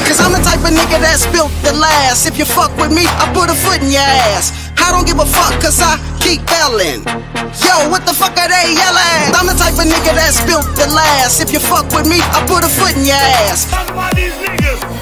Cause I'm the type of nigga that's built to last. If you fuck with me, I put a foot in your ass. I don't give a fuck cause I keep yelling. Yo, what the fuck are they yelling? I'm the type of nigga that's built to last. If you fuck with me, I put a foot in your ass. Talk about these niggas.